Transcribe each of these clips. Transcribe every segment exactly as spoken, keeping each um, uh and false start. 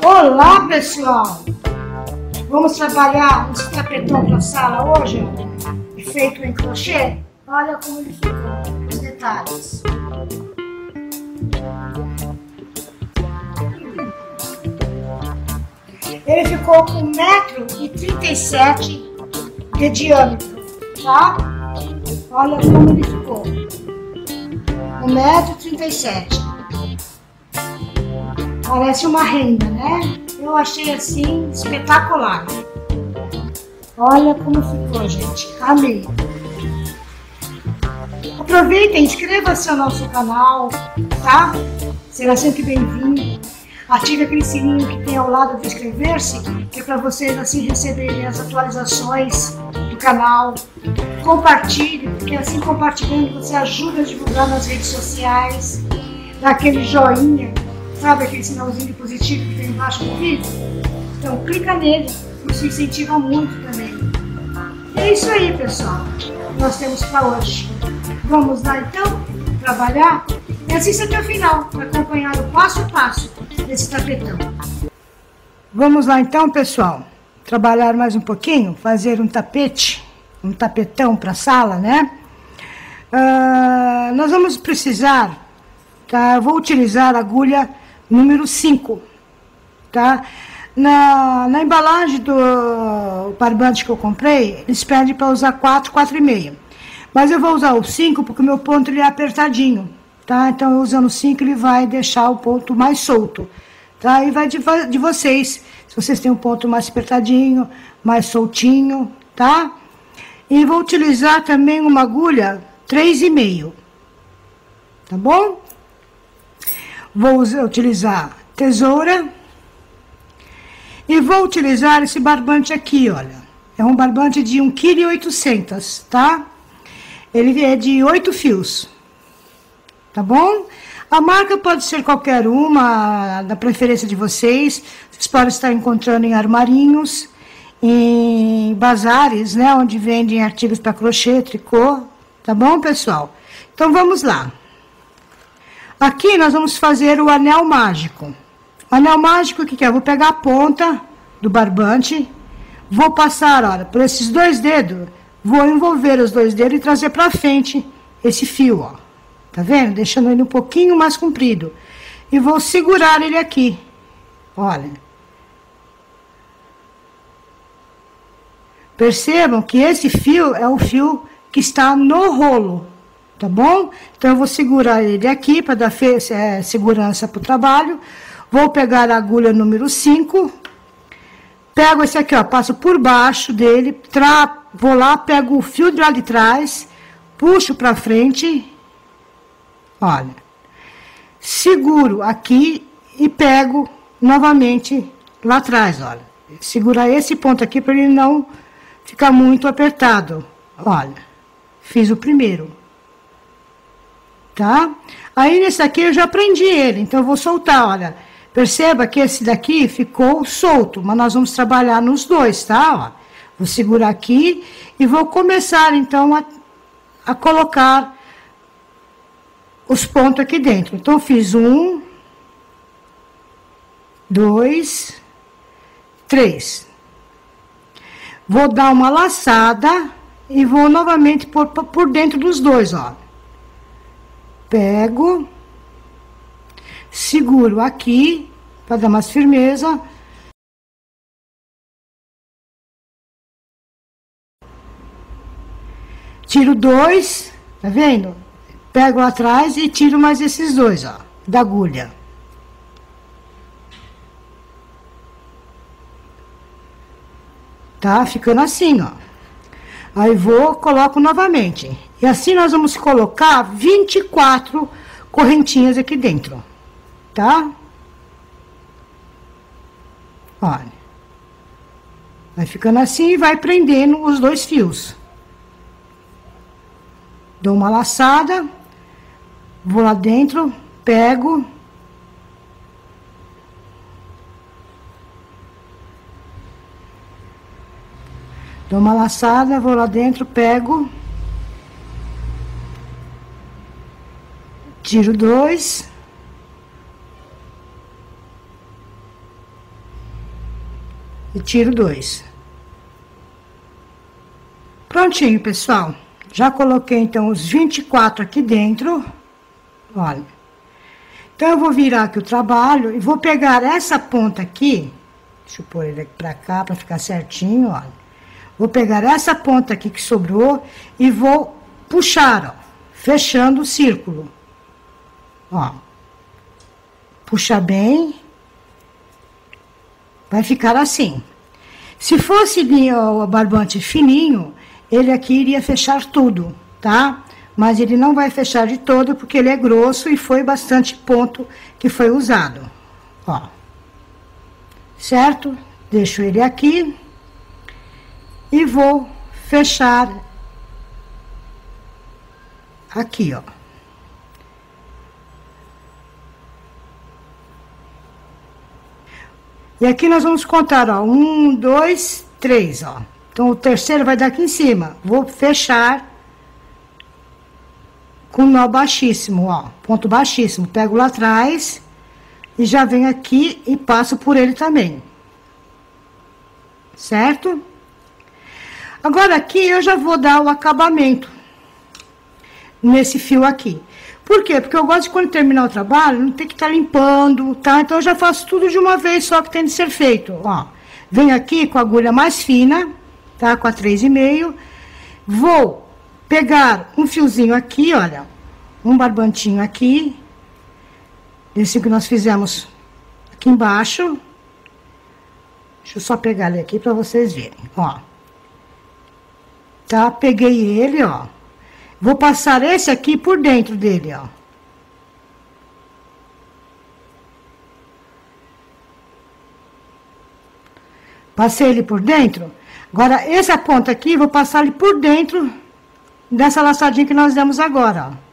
Olá, pessoal! Vamos trabalhar esse tapetão para a sala hoje, feito em crochê? Olha como ele ficou, os detalhes. Ele ficou com um metro e trinta e sete de diâmetro, tá? Olha como ele ficou. um metro e trinta e sete. Parece uma renda, né? Eu achei assim espetacular. Olha como ficou, gente. Amei. Aproveitem, inscreva-se no nosso canal, tá? Será sempre bem-vindo. Ative aquele sininho que tem ao lado de inscrever-se, que é para vocês assim receberem as atualizações do canal. Compartilhe, porque assim compartilhando você ajuda a divulgar nas redes sociais. Dá aquele joinha, sabe aquele sinalzinho positivo que tem embaixo do vídeo? Então clica nele, isso incentiva muito também. E é isso aí, pessoal, que nós temos para hoje. Vamos lá então trabalhar e assista até o final para acompanhar o passo a passo desse tapetão. Vamos lá então, pessoal, trabalhar mais um pouquinho, fazer um tapete, um tapetão para a sala, né? Uh, nós vamos precisar, tá? Eu vou utilizar a agulha número cinco, tá? Na, na embalagem do barbante que eu comprei, eles pedem para usar quatro, quatro e meio. Mas eu vou usar o cinco porque o meu ponto ele é apertadinho, tá? Então, usando o cinco, ele vai deixar o ponto mais solto, tá? E vai de, de vocês, se vocês têm um ponto mais apertadinho, mais soltinho, tá? E vou utilizar também uma agulha três e meio, tá bom? Vou utilizar tesoura e vou utilizar esse barbante aqui, olha. É um barbante de um vírgula oito quilos, tá? Ele é de oito fios, tá bom? A marca pode ser qualquer uma, da preferência de vocês. Vocês podem estar encontrando em armarinhos, em bazares, né? Onde vendem artigos para crochê, tricô, tá bom, pessoal? Então, vamos lá. Aqui nós vamos fazer o anel mágico. O anel mágico, o que que é? Eu vou pegar a ponta do barbante, vou passar, olha, por esses dois dedos, vou envolver os dois dedos e trazer pra frente esse fio, ó. Tá vendo? Deixando ele um pouquinho mais comprido. E vou segurar ele aqui, olha. Percebam que esse fio é o fio que está no rolo, tá bom? Então, eu vou segurar ele aqui para dar é, segurança pro trabalho. Vou pegar a agulha número cinco, pego esse aqui, ó, passo por baixo dele, tra... vou lá, pego o fio de lá de trás, puxo pra frente, olha, seguro aqui e pego novamente lá atrás, olha. Segurar esse ponto aqui para ele não ficar muito apertado, olha, fiz o primeiro, tá? Aí nesse aqui eu já prendi ele, então eu vou soltar, olha. Perceba que esse daqui ficou solto, mas nós vamos trabalhar nos dois, tá? Ó, vou segurar aqui e vou começar, então, a, a colocar os pontos aqui dentro. Então, fiz um, dois, três. Vou dar uma laçada e vou novamente por, por dentro dos dois, ó. Pego... Seguro aqui, para dar mais firmeza. Tiro dois, tá vendo? Pego lá atrás e tiro mais esses dois, ó, da agulha. Tá? Ficando assim, ó. Aí vou, coloco novamente. E assim nós vamos colocar vinte e quatro correntinhas aqui dentro. Tá? Olha. Vai ficando assim e vai prendendo os dois fios. Dou uma laçada. Vou lá dentro, pego. Dou uma laçada, vou lá dentro, pego. Tiro dois. e tiro dois. Prontinho, pessoal. Já coloquei, então, os vinte e quatro aqui dentro. Olha. Então, eu vou virar aqui o trabalho e vou pegar essa ponta aqui. Deixa eu pôr ele aqui pra cá, pra ficar certinho, olha. Vou pegar essa ponta aqui que sobrou e vou puxar, ó, fechando o círculo. Ó. Puxa bem. Vai ficar assim. Se fosse o barbante fininho, ele aqui iria fechar tudo, tá? Mas ele não vai fechar de todo, porque ele é grosso e foi bastante ponto que foi usado. Ó. Certo? Deixo ele aqui. E vou fechar aqui, ó. E aqui nós vamos contar, ó, um, dois, três, ó. Então, o terceiro vai daqui em cima. Vou fechar com nó baixíssimo, ó. Ponto baixíssimo. Pego lá atrás e já venho aqui e passo por ele também. Certo? Agora, aqui eu já vou dar o acabamento nesse fio aqui. Por quê? Porque eu gosto de, quando terminar o trabalho, não ter que estar limpando, tá? Então, eu já faço tudo de uma vez só que tem de ser feito, ó. Venho aqui com a agulha mais fina, tá? Com a três e meio. Vou pegar um fiozinho aqui, olha. Um barbantinho aqui. Desse que nós fizemos aqui embaixo. Deixa eu só pegar ele aqui pra vocês verem, ó. Tá? Peguei ele, ó. Vou passar esse aqui por dentro dele, ó. Passei ele por dentro. Agora, essa ponta aqui, vou passar ele por dentro dessa laçadinha que nós demos agora, ó.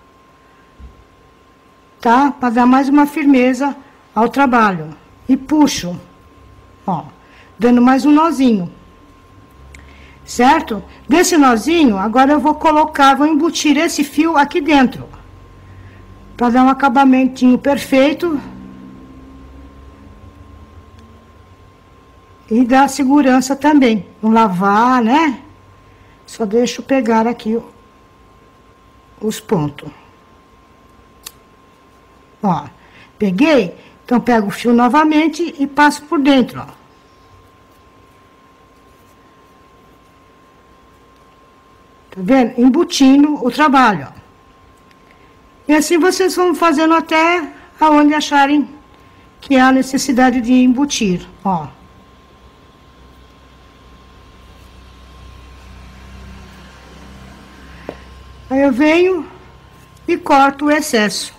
Tá? Para dar mais uma firmeza ao trabalho. E puxo, ó. Dando mais um nozinho. Certo? Desse nozinho, agora eu vou colocar, vou embutir esse fio aqui dentro. Para dar um acabamentinho perfeito. E dar segurança também. Não lavar, né? Só deixo pegar aqui os pontos. Ó, peguei. Então, pego o fio novamente e passo por dentro, ó. Tá vendo? Embutindo o trabalho, ó. E assim vocês vão fazendo até aonde acharem que há necessidade de embutir, ó. Aí eu venho e corto o excesso.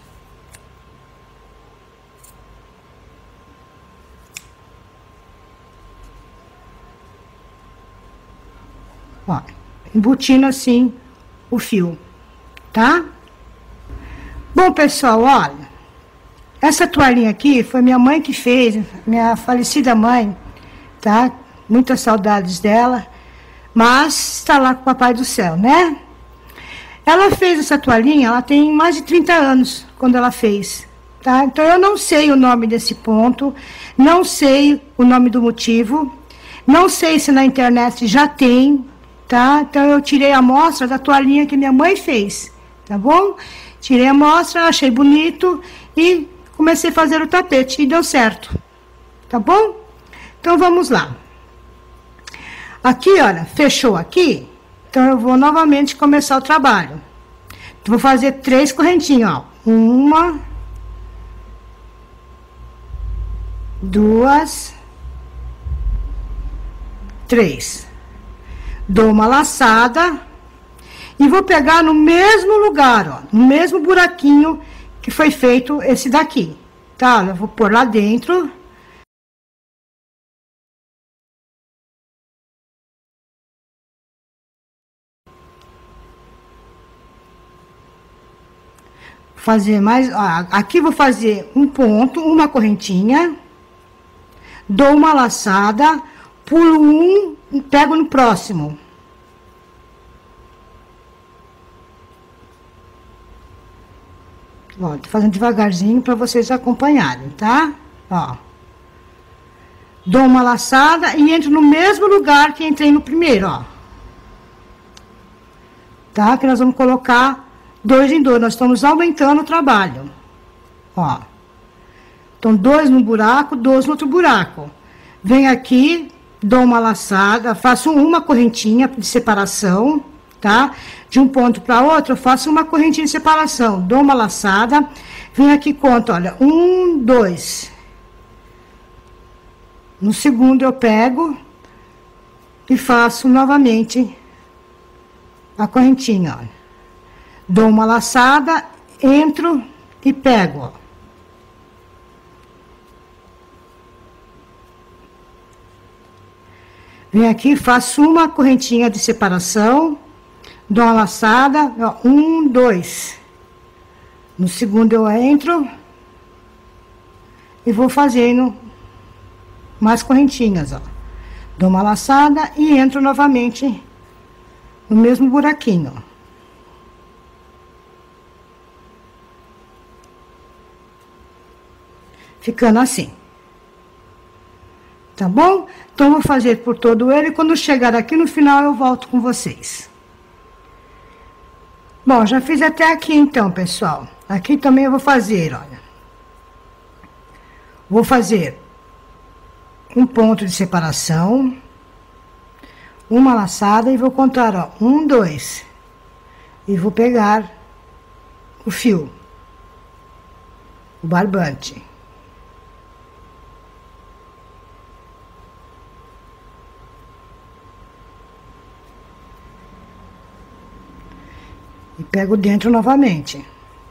Ó. Embutindo assim o fio, tá? Bom, pessoal, olha, essa toalhinha aqui foi minha mãe que fez, minha falecida mãe, tá? Muitas saudades dela, mas está lá com o Papai do Céu, né? Ela fez essa toalhinha, ela tem mais de trinta anos quando ela fez, tá? Então, eu não sei o nome desse ponto, não sei o nome do motivo, não sei se na internet já tem, tá? Então, eu tirei a amostra da toalhinha que minha mãe fez, tá bom? Tirei a amostra, achei bonito e comecei a fazer o tapete e deu certo, tá bom? Então, vamos lá. Aqui, olha, fechou aqui, então eu vou novamente começar o trabalho. Vou fazer três correntinhas, ó. Uma, duas, três. Dou uma laçada e vou pegar no mesmo lugar, ó, no mesmo buraquinho que foi feito esse daqui, tá? Eu vou pôr lá dentro. Fazer mais, ó, aqui vou fazer um ponto, uma correntinha, dou uma laçada, pulo um e pego no próximo. Ó, tô fazendo devagarzinho para vocês acompanharem, tá? Ó. dou uma laçada e entro no mesmo lugar que entrei no primeiro, ó. Tá? Que nós vamos colocar dois em dois, nós estamos aumentando o trabalho, ó. Então, dois no buraco, dois no outro buraco. Venho aqui, dou uma laçada, faço uma correntinha de separação, tá? De um ponto para outro, eu faço uma correntinha de separação, dou uma laçada, venho aqui, conto, olha, um, dois. No segundo eu pego e faço novamente a correntinha, olha. Dou uma laçada, entro e pego, ó. Venho aqui, faço uma correntinha de separação, dou uma laçada, ó, um, dois. No segundo eu entro e vou fazendo mais correntinhas, ó. Dou uma laçada e entro novamente no mesmo buraquinho, ó. Ficando assim. Tá bom? Então, vou fazer por todo ele. Quando chegar aqui no final, eu volto com vocês. Bom, já fiz até aqui, então, pessoal. Aqui também eu vou fazer, olha. Vou fazer um ponto de separação, uma laçada e vou contar, ó, um, dois. E vou pegar o fio, o barbante. E pego dentro novamente.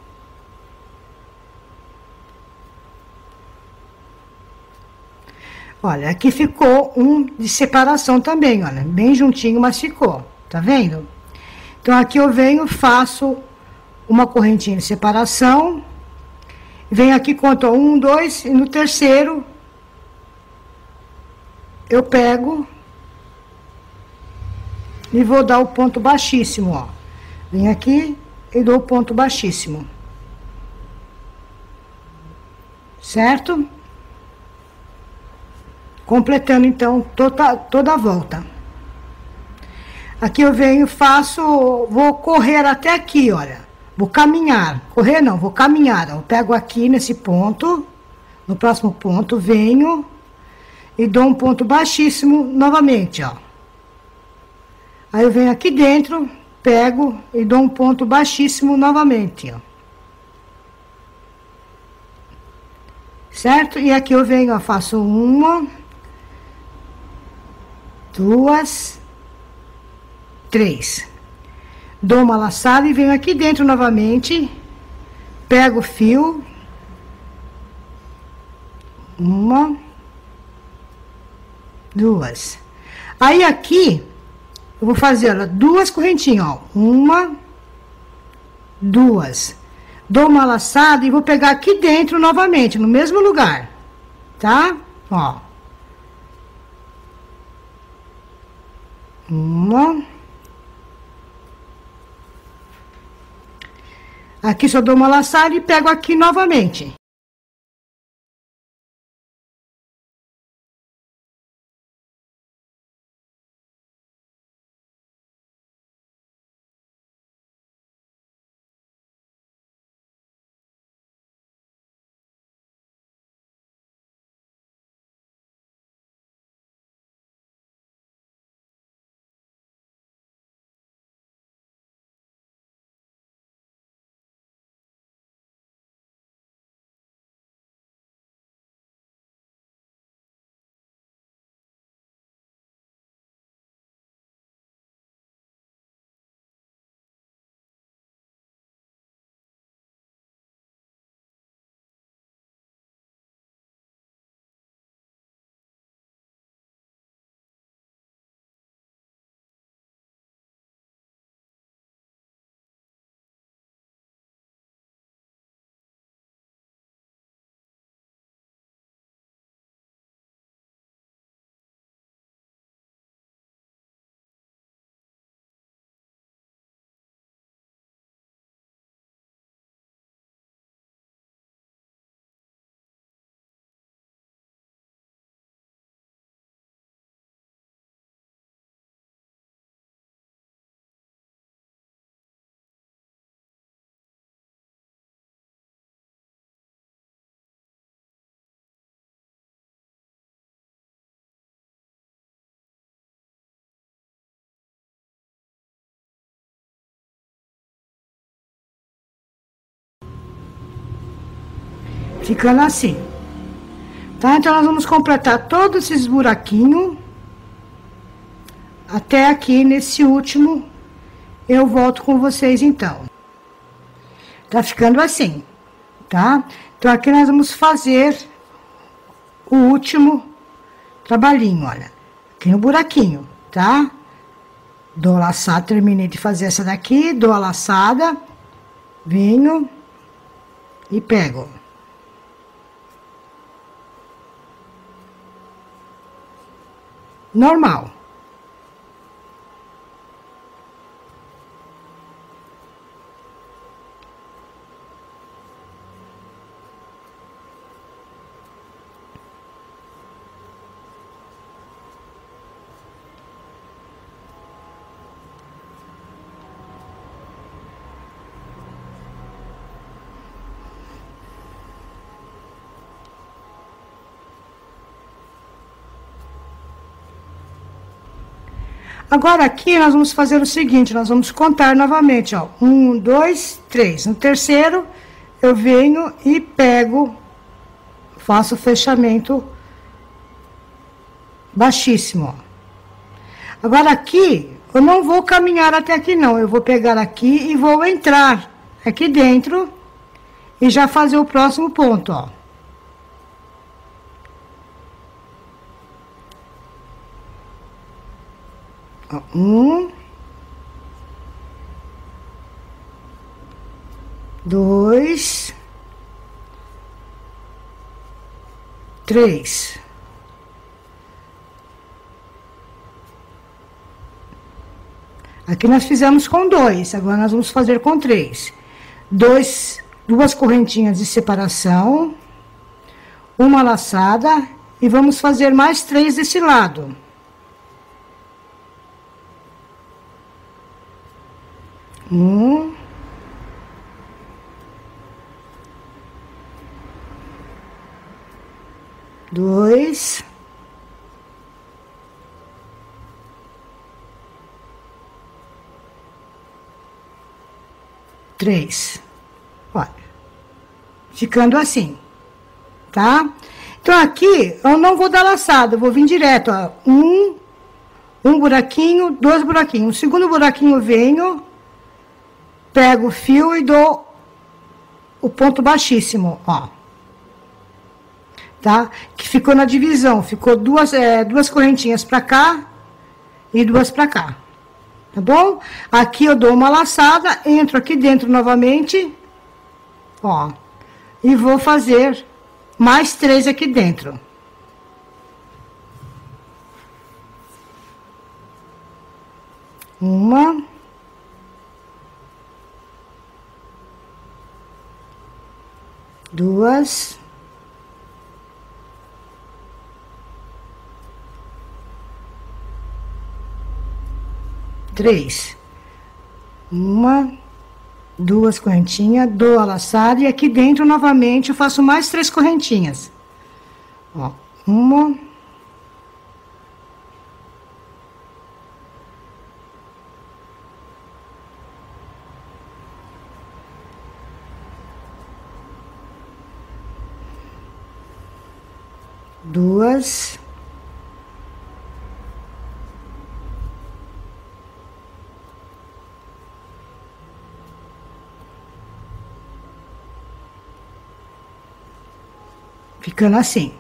Olha, aqui ficou um de separação também, olha, bem juntinho, mas ficou, tá vendo? Então, aqui eu venho, faço uma correntinha de separação, venho aqui, conto um, dois, e no terceiro, eu pego e vou dar o ponto baixíssimo, ó. Venho aqui e dou o ponto baixíssimo. Certo? Completando, então, toda, toda a volta. Aqui eu venho, faço, vou correr até aqui, olha. Vou caminhar. Correr não, vou caminhar. Eu pego aqui nesse ponto, no próximo ponto, venho e dou um ponto baixíssimo novamente, ó. Aí eu venho aqui dentro, pego e dou um ponto baixíssimo novamente, ó. Certo? E aqui eu venho, ó, faço uma, duas, três. Dou uma laçada e venho aqui dentro novamente, pego o fio, uma, duas. Aí aqui eu vou fazer, ó, duas correntinhas, ó, uma, duas. Dou uma laçada e vou pegar aqui dentro novamente, no mesmo lugar, tá? Ó. Uma. Aqui só dou uma laçada e pego aqui novamente. ficando assim. Tá? Então, nós vamos completar todos esses buraquinhos até aqui nesse último. Eu volto com vocês, então. Tá ficando assim, tá? Então, aqui nós vamos fazer o último trabalhinho, olha. Aqui no buraquinho, tá? Dou a laçada, terminei de fazer essa daqui, dou a laçada, venho e pego. Normal. Agora, aqui, nós vamos fazer o seguinte, nós vamos contar novamente, ó. Um, dois, três. No terceiro, eu venho e pego, faço o fechamento baixíssimo, ó. Agora, aqui, eu não vou caminhar até aqui, não. Eu vou pegar aqui e vou entrar aqui dentro e já fazer o próximo ponto, ó. Um, dois, três. Aqui nós fizemos com dois, agora nós vamos fazer com três. Dois, duas correntinhas de separação, uma laçada e vamos fazer mais três desse lado. Um, dois, três. Olha, ficando assim, tá? Então, aqui, eu não vou dar laçada, eu vou vir direto, ó. Um, um buraquinho, dois buraquinhos. O segundo buraquinho eu venho, pego o fio e dou o ponto baixíssimo, ó. Tá? Que ficou na divisão, ficou duas, é, duas correntinhas pra cá e duas pra cá. Tá bom? Aqui eu dou uma laçada, entro aqui dentro novamente, ó. E vou fazer mais três aqui dentro. Uma. Duas. Três. Uma, duas correntinhas, dou a laçada e aqui dentro novamente eu faço mais três correntinhas. Ó, uma. Duas. Ficando assim.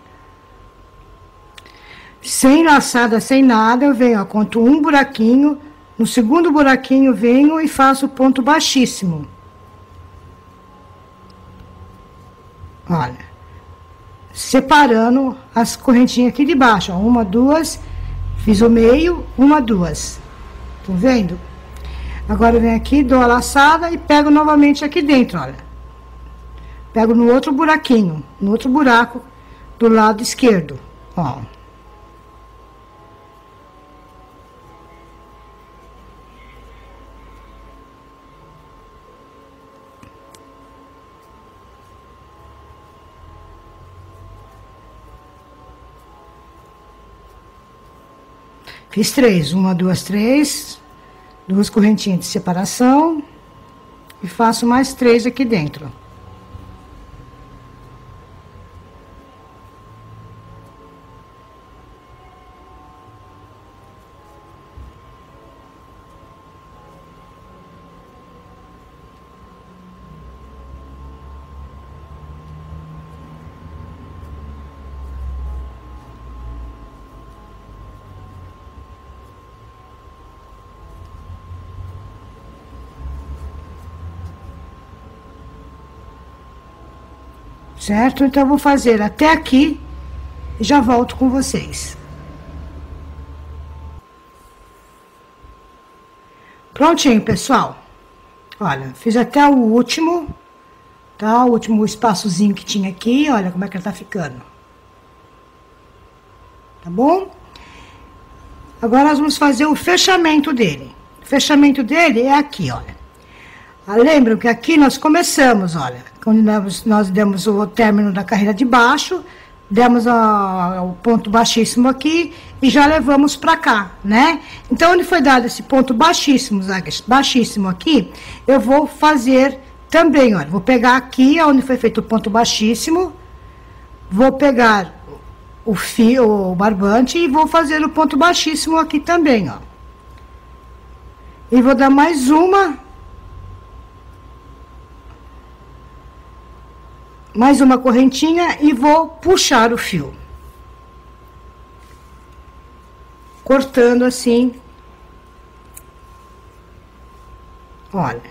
Sem laçada, sem nada, eu venho, ó, conto um buraquinho, no segundo buraquinho venho e faço o ponto baixíssimo. Olha, separando as correntinhas aqui de baixo, ó, uma, duas, fiz o meio, uma, duas. Estão vendo? Agora eu venho aqui, dou a laçada e pego novamente aqui dentro, olha. Pego no outro buraquinho, no outro buraco do lado esquerdo, ó. Fiz três, uma, duas, três, duas correntinhas de separação e faço mais três aqui dentro. certo? Então, eu vou fazer até aqui e já volto com vocês. Prontinho, pessoal. Olha, fiz até o último, tá? O último espaçozinho que tinha aqui, olha como é que ele tá ficando. Tá bom? Agora, nós vamos fazer o fechamento dele. O fechamento dele é aqui, olha. Ah, lembram que aqui nós começamos, olha, quando nós, nós demos o término da carreira de baixo, demos a, o ponto baixíssimo aqui e já levamos para cá, né? Então, onde foi dado esse ponto baixíssimo, baixíssimo aqui, eu vou fazer também, olha, vou pegar aqui, onde foi feito o ponto baixíssimo, vou pegar o fio, o barbante e vou fazer o ponto baixíssimo aqui também, ó. E vou dar mais uma, mais uma correntinha e vou puxar o fio. Cortando assim. Olha.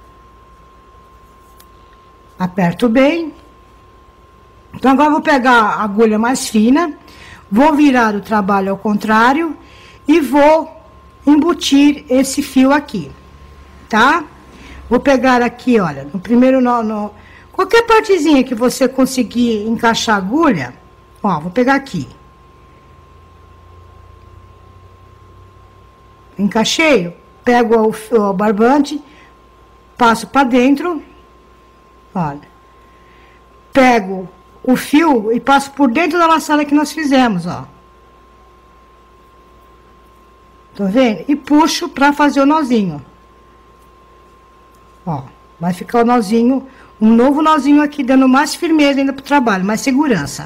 Aperto bem. Então, agora eu vou pegar a agulha mais fina, vou virar o trabalho ao contrário e vou embutir esse fio aqui, tá? Vou pegar aqui, olha, no primeiro nó, no, qualquer partezinha que você conseguir encaixar a agulha, ó, vou pegar aqui. Encaixei, pego o, o barbante, passo para dentro, olha, pego o fio e passo por dentro da laçada que nós fizemos, ó. Tá vendo? E puxo pra fazer o nozinho. Ó, vai ficar o nozinho, um novo nozinho aqui, dando mais firmeza ainda pro trabalho, mais segurança.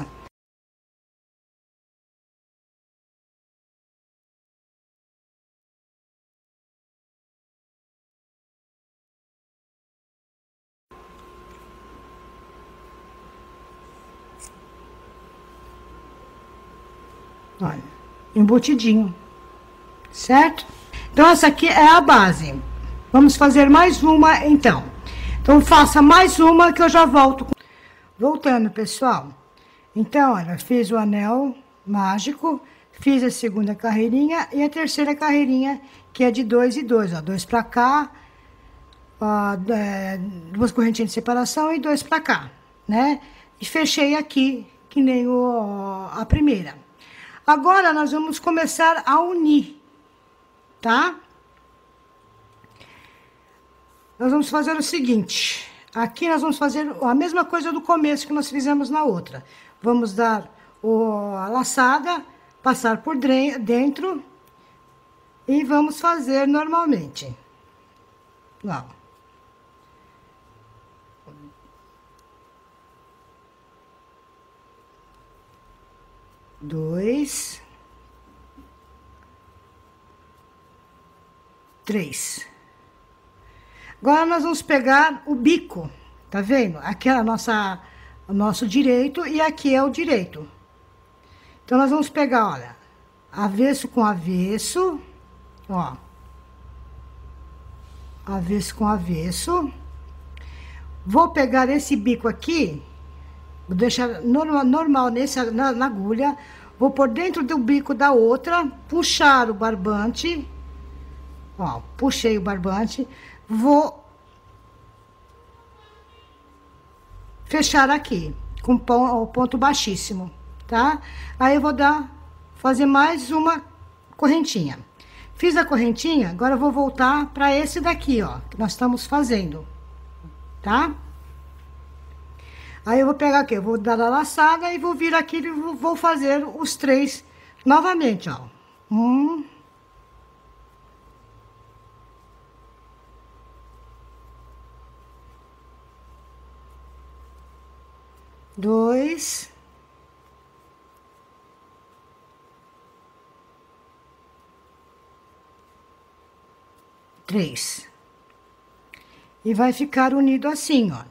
Olha, embutidinho, certo? Então, essa aqui é a base. Vamos fazer mais uma, então. Então, faça mais uma que eu já volto. Voltando, pessoal. Então, olha, fiz o anel mágico, fiz a segunda carreirinha e a terceira carreirinha, que é de dois e dois, ó. Dois pra cá, ó, é, duas correntinhas de separação e dois pra cá, né? E fechei aqui, que nem o, a primeira. Agora, nós vamos começar a unir, tá? Nós vamos fazer o seguinte. Aqui nós vamos fazer a mesma coisa do começo que nós fizemos na outra. Vamos dar o, a laçada, passar por dentro e vamos fazer normalmente. Ó. Dois, três. Agora nós vamos pegar o bico, tá vendo? Aqui é a nossa, o nosso direito e aqui é o direito. Então, nós vamos pegar, olha, avesso com avesso, ó. Avesso com avesso. Vou pegar esse bico aqui, vou deixar normal, normal nesse, na, na agulha, vou por dentro do bico da outra, puxar o barbante, ó, puxei o barbante, vou fechar aqui, com o ponto baixíssimo, tá? Aí eu vou dar, fazer mais uma correntinha. Fiz a correntinha, agora eu vou voltar para esse daqui, ó, que nós estamos fazendo, tá? Aí eu vou pegar aqui, eu vou dar a laçada e vou vir aqui e vou fazer os três novamente, ó. Um. Dois. Três. E vai ficar unido assim, ó.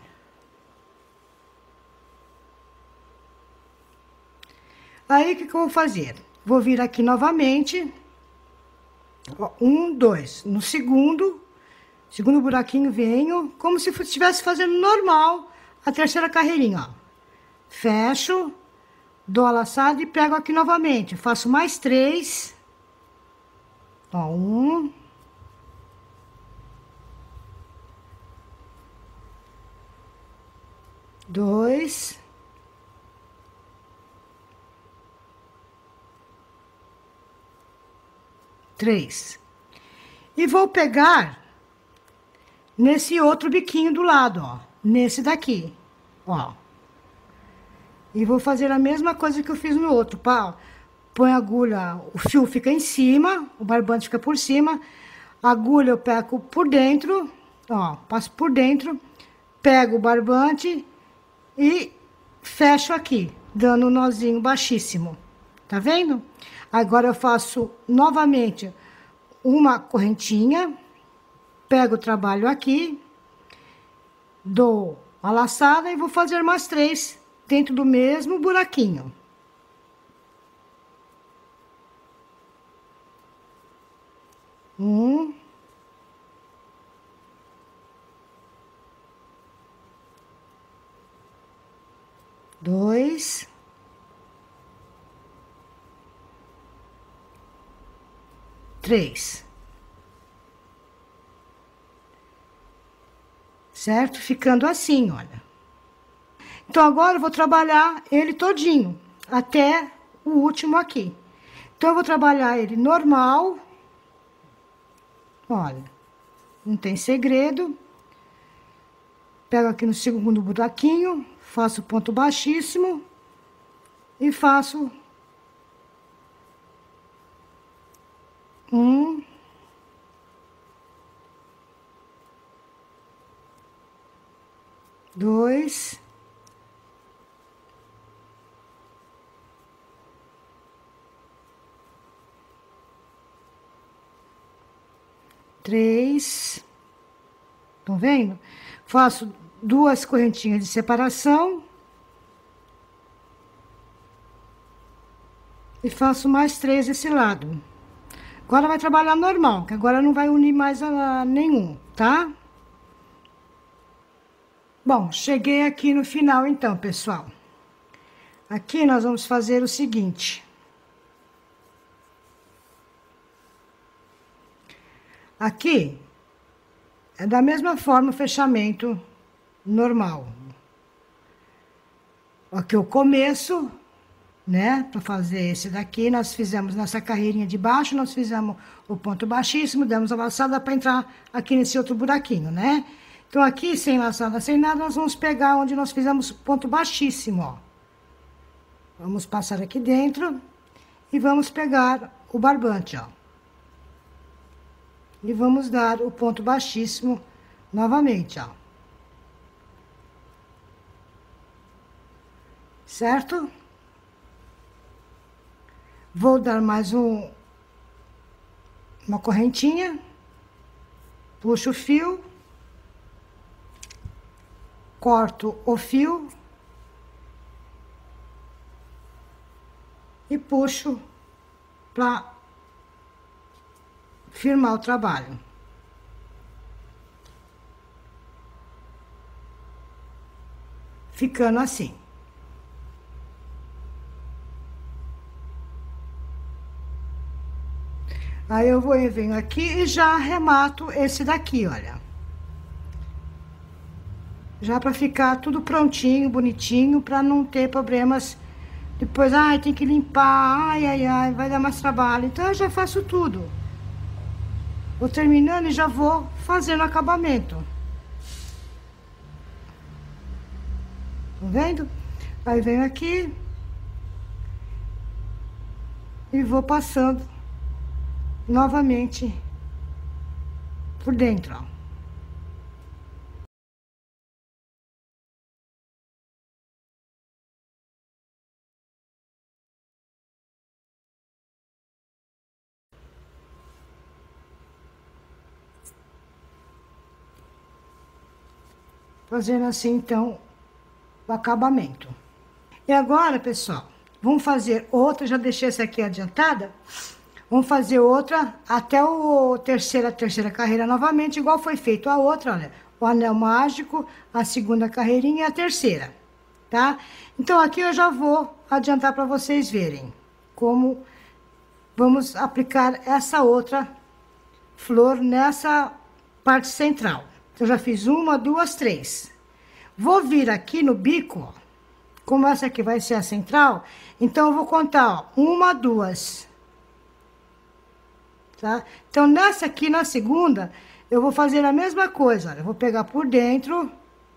Aí, o que que eu vou fazer? Vou vir aqui novamente. Ó, um, dois. No segundo, segundo buraquinho, venho, como se estivesse fazendo normal a terceira carreirinha, ó. fecho, dou a laçada e pego aqui novamente. Faço mais três. Ó, um. Dois. Três. E vou pegar nesse outro biquinho do lado, ó. Nesse daqui, ó. E vou fazer a mesma coisa que eu fiz no outro, pá. Põe a agulha, o fio fica em cima, o barbante fica por cima. A agulha eu pego por dentro, ó. Passo por dentro, pego o barbante e fecho aqui, dando um nozinho baixíssimo. Tá vendo? Agora eu faço novamente uma correntinha, pego o trabalho aqui, dou a laçada e vou fazer mais três dentro do mesmo buraquinho. Um. Dois. Três. Certo? Ficando assim, olha. Então, agora eu vou trabalhar ele todinho, até o último aqui. Então, eu vou trabalhar ele normal. Olha, não tem segredo. Pego aqui no segundo buraquinho, faço ponto baixíssimo e faço um, dois, três, estão vendo? Faço duas correntinhas de separação e faço mais três desse lado. Agora vai trabalhar normal, que agora não vai unir mais a nenhum, tá? Bom, cheguei aqui no final então, pessoal. Aqui nós vamos fazer o seguinte. Aqui é da mesma forma o fechamento normal. Aqui o começo, né? Para fazer esse daqui, nós fizemos nessa carreirinha de baixo, nós fizemos o ponto baixíssimo, demos a laçada para entrar aqui nesse outro buraquinho, né? Então, aqui, sem laçada, sem nada, nós vamos pegar onde nós fizemos ponto baixíssimo, ó. Vamos passar aqui dentro e vamos pegar o barbante, ó. E vamos dar o ponto baixíssimo novamente, ó. Certo? Vou dar mais um, uma correntinha, puxo o fio, corto o fio e puxo para firmar o trabalho. Ficando assim. Aí eu vou e venho aqui e já arremato esse daqui, olha. Já para ficar tudo prontinho, bonitinho, para não ter problemas. Depois, ai, tem que limpar, ai, ai, ai, vai dar mais trabalho. Então, eu já faço tudo. Vou terminando e já vou fazendo o acabamento. Tá vendo? Aí, venho aqui. E vou passando novamente por dentro, ó. Fazendo assim, então, o acabamento. E agora, pessoal, vamos fazer outra, já deixei essa aqui adiantada. Vamos fazer outra até o terceira, terceira carreira novamente, igual foi feito a outra, olha. O anel mágico, a segunda carreirinha e a terceira, tá? Então, aqui eu já vou adiantar para vocês verem como vamos aplicar essa outra flor nessa parte central. Eu já fiz uma, duas, três. Vou vir aqui no bico, ó, como essa aqui vai ser a central, então eu vou contar, ó, uma, duas. Tá? Então, nessa aqui, na segunda, eu vou fazer a mesma coisa, olha, eu vou pegar por dentro,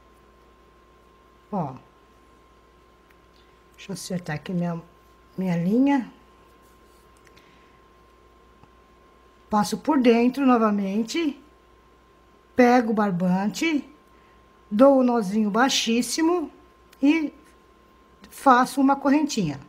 ó. Deixa eu acertar aqui minha, minha linha. Passo por dentro novamente, pego o barbante, dou o nozinho baixíssimo e faço uma correntinha.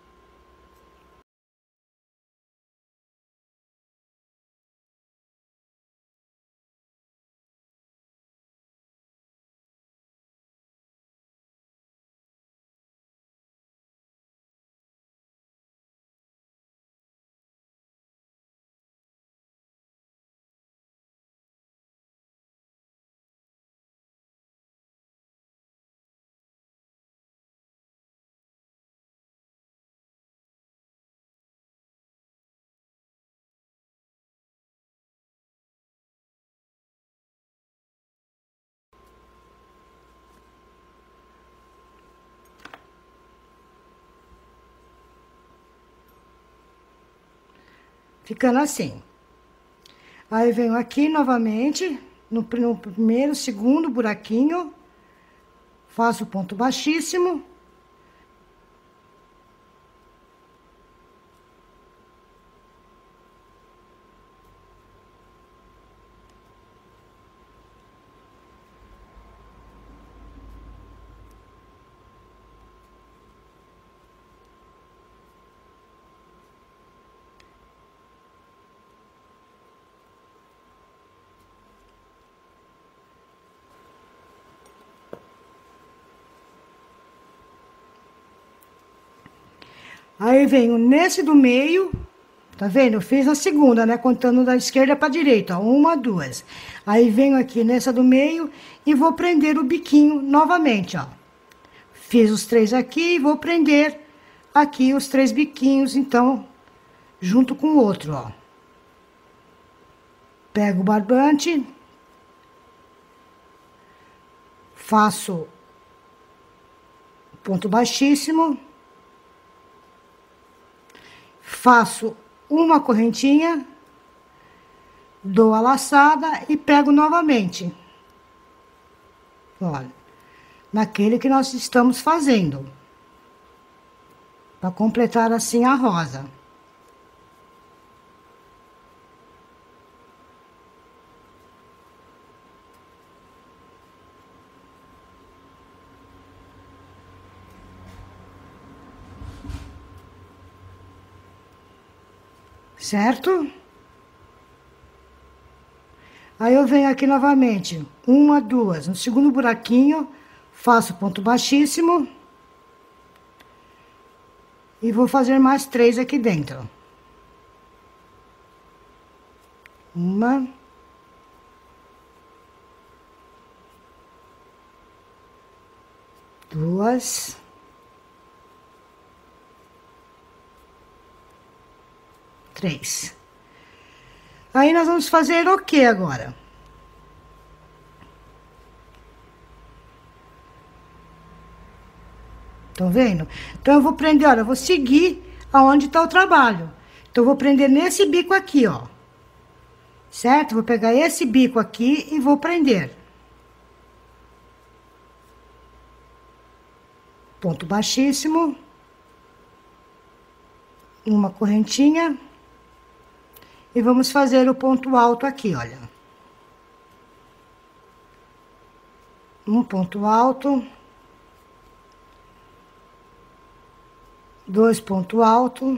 Ficando assim. Aí, venho aqui novamente, no, no primeiro, segundo buraquinho, faço o ponto baixíssimo. Aí, venho nesse do meio, tá vendo? Eu fiz a segunda, né? Contando da esquerda pra direita, ó. Uma, duas. Aí, venho aqui nessa do meio e vou prender o biquinho novamente, ó. Fiz os três aqui e vou prender aqui os três biquinhos, então, junto com o outro, ó. Pego o barbante. Faço ponto baixíssimo. Faço uma correntinha, dou a laçada e pego novamente. Olha, naquele que nós estamos fazendo. Para completar assim a rosa. Certo? Aí, eu venho aqui novamente, uma, duas, no segundo buraquinho, faço ponto baixíssimo. E vou fazer mais três aqui dentro. Uma. Duas. Três. Aí, nós vamos fazer o que agora? Estão vendo? Então, eu vou prender, olha, eu vou seguir aonde tá o trabalho. Então, eu vou prender nesse bico aqui, ó. Certo? Vou pegar esse bico aqui e vou prender. Ponto baixíssimo. Uma correntinha. E vamos fazer o ponto alto aqui, olha. Um ponto alto. Dois pontos altos.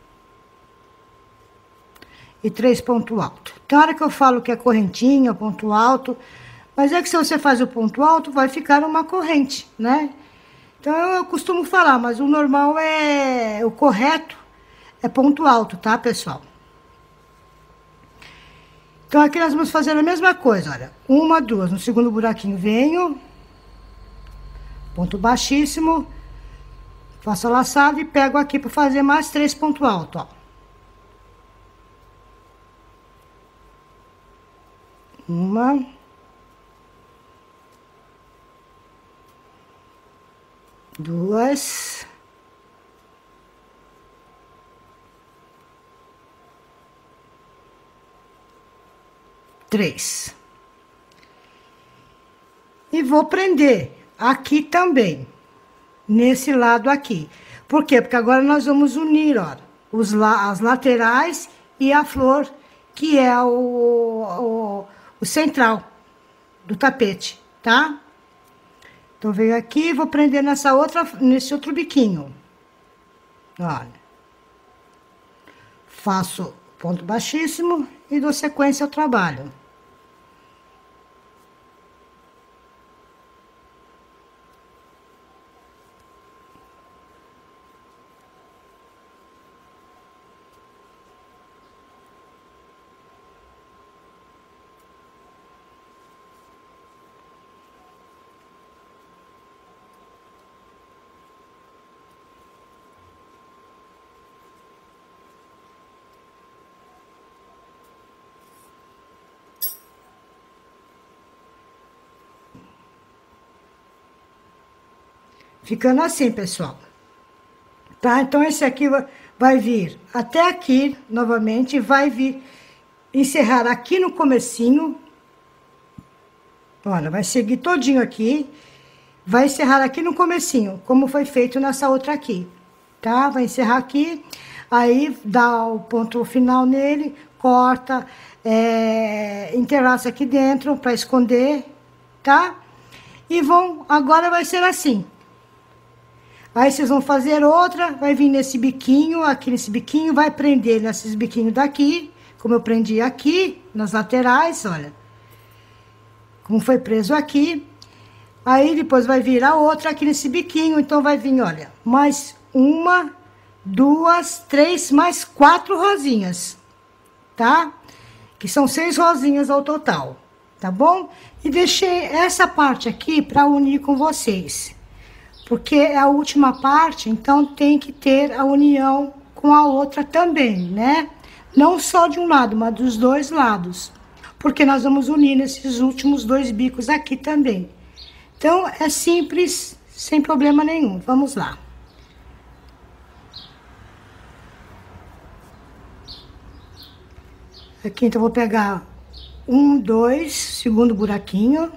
E três pontos altos. Tem hora que eu falo que é correntinha, ponto alto. Mas é que se você faz o ponto alto, vai ficar uma corrente, né? Então, eu costumo falar, mas o normal é... O correto é ponto alto, tá, pessoal? Então, aqui nós vamos fazer a mesma coisa, olha. Uma, duas. No segundo buraquinho, venho. ponto baixíssimo, faço a laçada e pego aqui para fazer mais três pontos altos, ó. Uma. Duas. Três. E vou prender aqui também, nesse lado aqui. Por quê? Porque agora nós vamos unir, ó, os la as laterais e a flor, que é o, o, o central do tapete, tá? Então, venho aqui e vou prender nessa outra, nesse outro biquinho. Olha. Faço ponto baixíssimo e dou sequência ao trabalho. Ficando assim, pessoal. Tá? Então, esse aqui vai vir até aqui, novamente, vai vir encerrar aqui no comecinho. Olha, vai seguir todinho aqui, vai encerrar aqui no comecinho, como foi feito nessa outra aqui, tá? Vai encerrar aqui, aí dá o ponto final nele, corta, é, entrelaça aqui dentro para esconder, tá? E vão, agora vai ser assim. Aí vocês vão fazer outra, vai vir nesse biquinho, aqui nesse biquinho, vai prender nesses biquinhos daqui, como eu prendi aqui, nas laterais, olha. Como foi preso aqui. Aí depois vai vir a outra aqui nesse biquinho, então vai vir, olha, mais uma, duas, três, mais quatro rosinhas, tá? Que são seis rosinhas ao total, tá bom? E deixei essa parte aqui para unir com vocês. Porque é a última parte, então tem que ter a união com a outra também, né? Não só de um lado, mas dos dois lados. Porque nós vamos unir nesses últimos dois bicos aqui também. Então, é simples, sem problema nenhum. Vamos lá. Aqui, então, eu vou pegar um, dois, segundo buraquinho.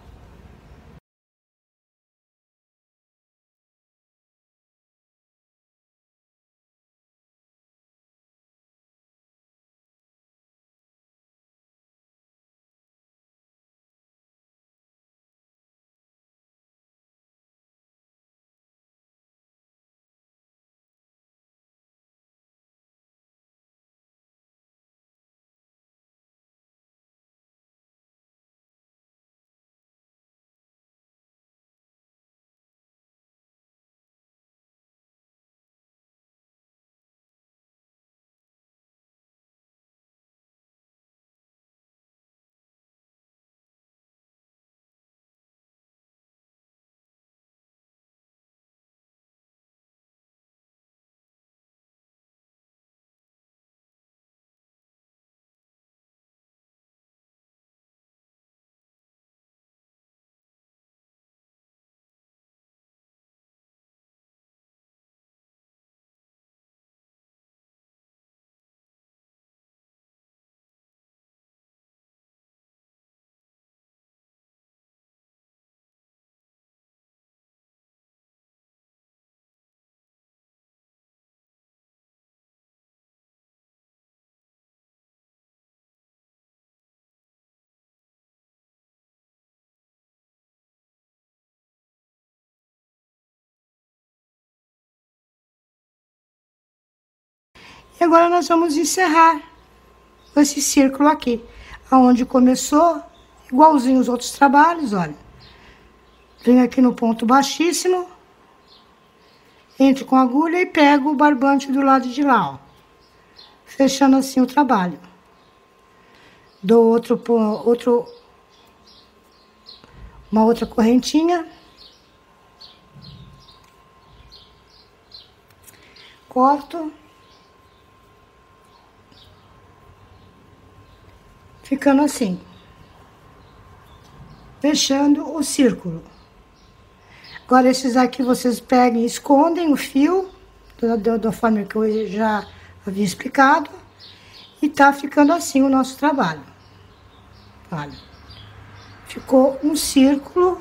E agora nós vamos encerrar esse círculo aqui, aonde começou, igualzinho os outros trabalhos, olha. Venho aqui no ponto baixíssimo, entro com a agulha e pego o barbante do lado de lá, ó. Fechando assim o trabalho. Dou outro, outro, uma outra correntinha. corto, ficando assim, fechando o círculo. Agora, esses aqui vocês pegam e escondem o fio, da, da forma que eu já havia explicado, e tá ficando assim o nosso trabalho. Olha, ficou um círculo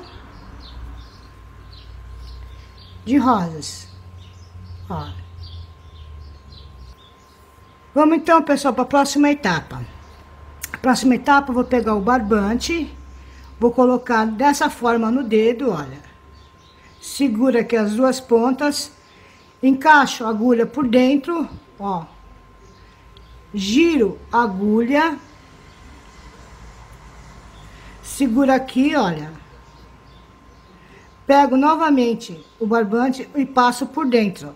de rosas. Ó. Vamos então, pessoal, para a próxima etapa. A próxima etapa, eu vou pegar o barbante, vou colocar dessa forma no dedo, olha. Segura aqui as duas pontas, encaixo a agulha por dentro, ó. Giro a agulha, segura aqui, olha. Pego novamente o barbante e passo por dentro.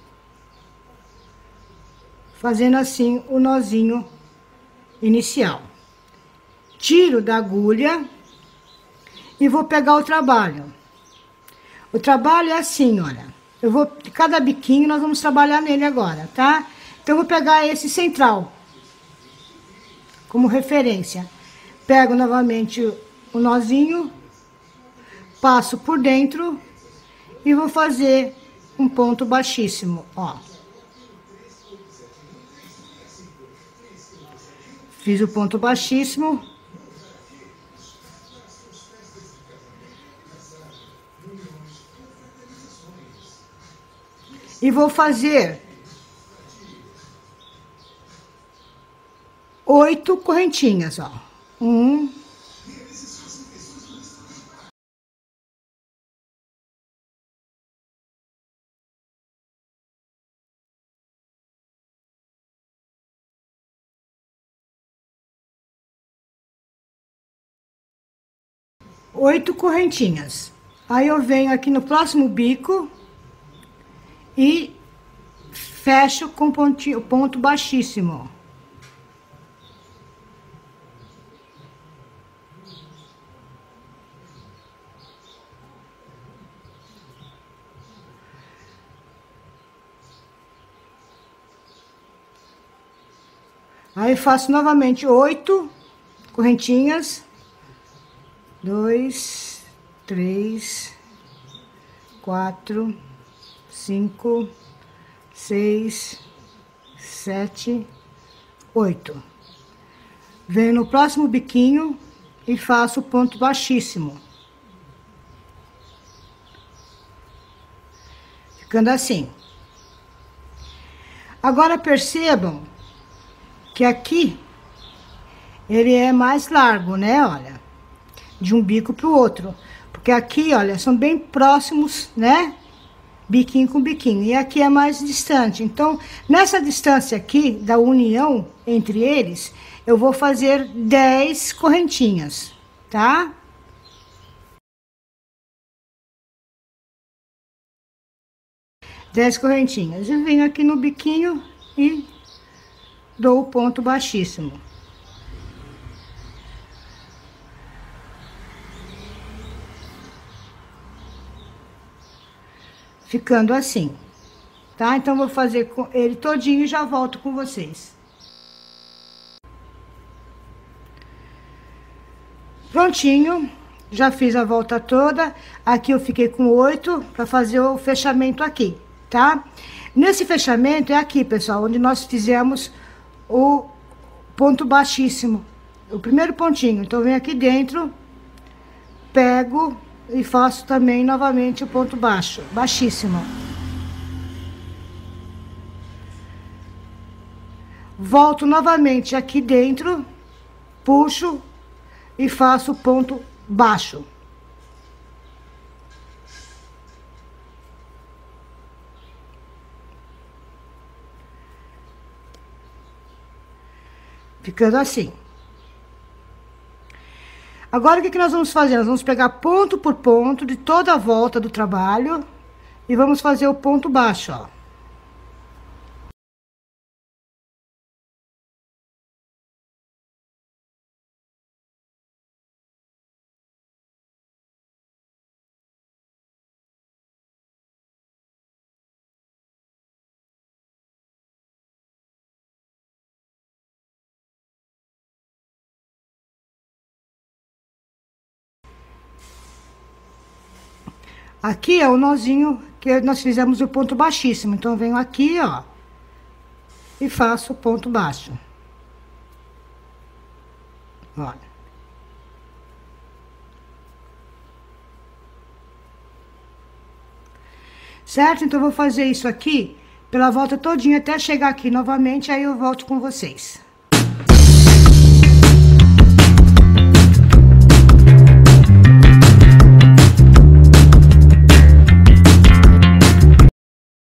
Fazendo assim o nozinho inicial. Tiro da agulha e vou pegar o trabalho. O trabalho é assim, olha. Eu vou, cada biquinho nós vamos trabalhar nele agora, tá? Então, eu vou pegar esse central como referência. Pego novamente o nozinho, passo por dentro e vou fazer um ponto baixíssimo, ó. Fiz o ponto baixíssimo. E vou fazer oito correntinhas, ó. Um. Oito correntinhas. Aí eu venho aqui no próximo bico e fecho com pontinho, ponto baixíssimo. Aí faço novamente oito correntinhas. Dois, três, quatro, cinco, seis, sete, oito. Venho no próximo biquinho e faço ponto baixíssimo. Ficando assim. Agora percebam que aqui ele é mais largo, né? Olha, de um bico pro outro. Porque aqui, olha, são bem próximos, né? Biquinho com biquinho. E aqui é mais distante. Então, nessa distância aqui, da união entre eles, eu vou fazer dez correntinhas, tá? dez correntinhas. Eu venho aqui no biquinho e dou o ponto baixíssimo. Ficando assim, tá? Então, vou fazer com ele todinho e já volto com vocês. Prontinho, já fiz a volta toda. Aqui eu fiquei com oito para fazer o fechamento aqui, tá? Nesse fechamento é aqui, pessoal, onde nós fizemos o ponto baixíssimo, o primeiro pontinho. Então, venho aqui dentro, pego e faço também novamente o ponto baixo, baixíssimo. Volto novamente aqui dentro, puxo e faço o ponto baixo. Ficando assim. Agora, o que que nós vamos fazer? Nós vamos pegar ponto por ponto de toda a volta do trabalho e vamos fazer o ponto baixo, ó. Aqui é o nozinho que nós fizemos o ponto baixíssimo. Então, eu venho aqui, ó, e faço o ponto baixo. Olha. Certo? Então, eu vou fazer isso aqui pela volta todinha até chegar aqui novamente, aí eu volto com vocês.